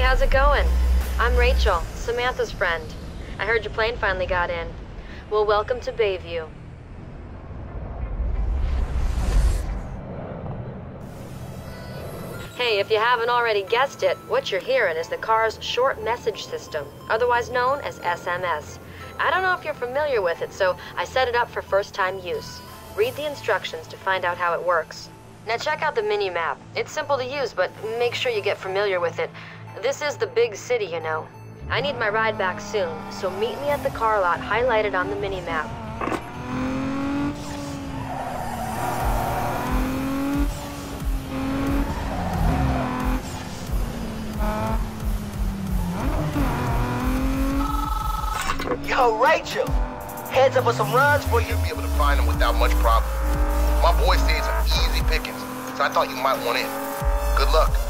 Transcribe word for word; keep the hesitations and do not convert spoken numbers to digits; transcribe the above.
how's it going? I'm Rachel, Samantha's friend. I heard your plane finally got in. Well, welcome to Bayview. Hey, if you haven't already guessed it, what you're hearing is the car's short message system, otherwise known as S M S. I don't know if you're familiar with it, so I set it up for first-time use. Read the instructions to find out how it works. Now check out the mini-map. It's simple to use, but make sure you get familiar with it. This is the big city, you know. I need my ride back soon, so meet me at the car lot highlighted on the mini-map. Yo, Rachel! Heads up with some runs for you. You'll be able to find them without much problem. My boy said some easy pickings, so I thought you might want in. Good luck.